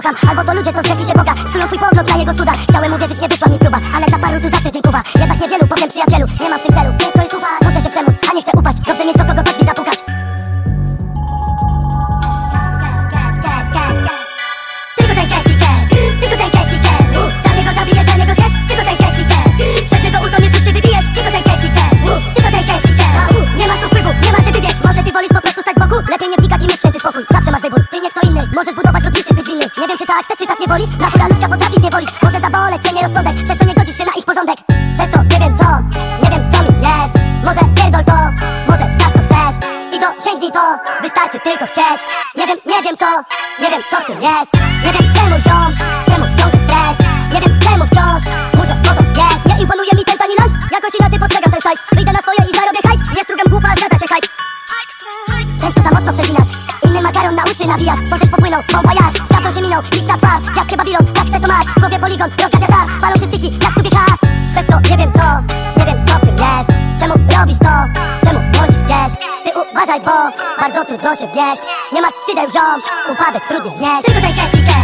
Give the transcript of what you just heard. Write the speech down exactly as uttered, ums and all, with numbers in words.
szukam. Albo to ludzie, co zrzekli się Boga, którą twój pogląd na jego cuda. Chciałem uwierzyć, nie wyszła mi próba, ale dla paru tu zawsze dziękuwa. Jednak niewielu powiem przyjacielu, nie mam w tym celu. Ciężko jest ufać, muszę się przemóc, a nie chcę upaść. Dobrze mieć do kogo do drzwi zapukać. Tylko ten cash i cash, tylko ten cash i cash. Za niego zabijesz, za niego zjesz, tylko ten cash i cash. Przez niego utoniesz lub się wybijesz, tylko ten cash i cash. Tylko ten cash i cash. Nie masz tu wpływu, nie masz się wybierz. Może ty wolisz po prostu stać z boku? Lepiej nie wnikać i mieć święty spokój. Zawsze masz wybór, ty nie kto inny. Możesz budować lub niszczyć, być winny. Nie wiem czy tak chcesz, czy tak nie wolisz. Natura ludzka potrafi zniewolić. Może zaboleć cię nierozsądek, przez co nie godzisz się na ich porządek. Przez co nie wiem co, nie wiem co mi jest. Może pierdol to, może znasz co chcesz. I dosięgnij to, wystarczy tylko chcieć. Nie wiem, nie wiem co, nie wiem co z tym jest. Nie wiem czemu ziom, czemu ciągle stres. Nie wiem czemu wciąż muszę po to zbiec. Nie imponuje mi ten tani lans, jakoś inaczej postrzegam ten szajs. Wyjdę na swoje i zarobię hajs, nie strugam głupa, zgadza się hype. Często za mocno przeginasz, inny makaron na uszy nawijasz. Możesz popłynął, bon voyage, z prawdą się minął, liść na twarz. Jak cię Babilon, tak chcesz to masz, w głowie poligon, rozgadzasz aż, palą się styki, jak tu wjechasz. Przez to nie wiem co, nie wiem co w tym jest. Czemu robisz to, czemu błądzisz gdzieś. Ty uważaj, bo bardzo trudno się wznieść. Nie masz skrzydeł ziom, upadek trudniej znieść. Tylko ten cash i cash.